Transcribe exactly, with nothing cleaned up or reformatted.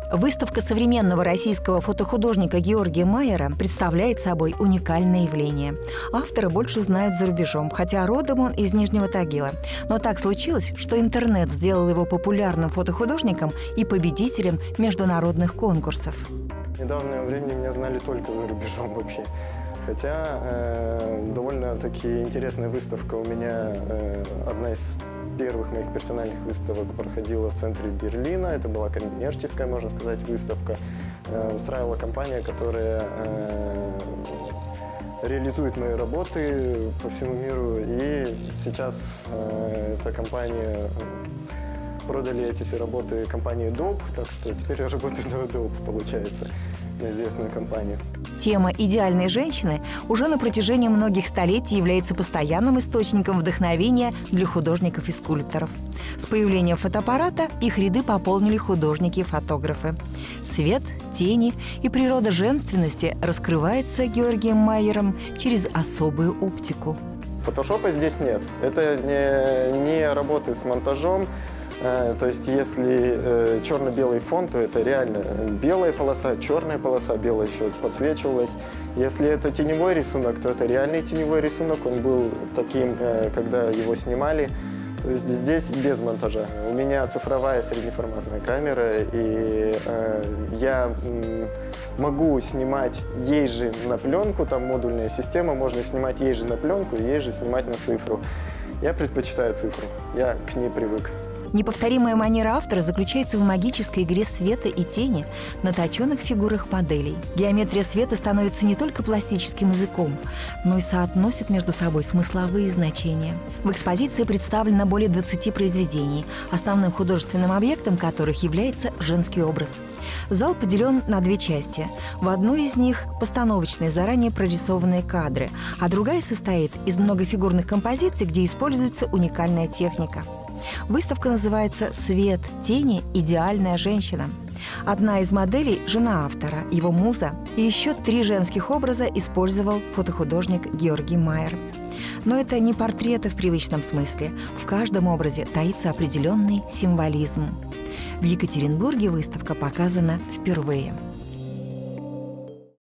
Выставка современного российского фотохудожника Георгия Майера представляет собой уникальное явление. Автора больше знают за рубежом, хотя родом он из Нижнего Тагила. Но так случилось, что интернет сделал его популярным фотохудожником и победителем международных конкурсов. В недавнее время меня знали только за рубежом вообще. Хотя э, довольно-таки интересная выставка у меня, э, одна из первых моих персональных выставок проходила в центре Берлина. Это была коммерческая, можно сказать, выставка. Э, устраивала компания, которая э, реализует мои работы по всему миру. И сейчас э, эта компания, продали эти все работы компании Adobe, так что теперь я работаю на Adobe, получается, на известную компанию. Тема идеальной женщины уже на протяжении многих столетий является постоянным источником вдохновения для художников и скульпторов. С появлением фотоаппарата их ряды пополнили художники и фотографы. Свет, тени и природа женственности раскрывается Георгием Майером через особую оптику. Фотошопа здесь нет. Это не, не работы с монтажом. То есть, если э, черно-белый фон, то это реально белая полоса, черная полоса, белая еще подсвечивалась. Если это теневой рисунок, то это реальный теневой рисунок. Он был таким, э, когда его снимали. То есть здесь без монтажа. У меня цифровая среднеформатная камера, и э, я э, могу снимать ей же на пленку, там модульная система, можно снимать ей же на пленку, ей же снимать на цифру. Я предпочитаю цифру, я к ней привык. Неповторимая манера автора заключается в магической игре света и тени на точенных фигурах моделей. Геометрия света становится не только пластическим языком, но и соотносит между собой смысловые значения. В экспозиции представлено более двадцати произведений, основным художественным объектом которых является женский образ. Зал поделен на две части. В одной из них постановочные, заранее прорисованные кадры, а другая состоит из многофигурных композиций, где используется уникальная техника. Выставка называется «Свет, тени, идеальная женщина». Одна из моделей – жена автора, его муза. И еще три женских образа использовал фотохудожник Георгий Майер. Но это не портреты в привычном смысле. В каждом образе таится определенный символизм. В Екатеринбурге выставка показана впервые.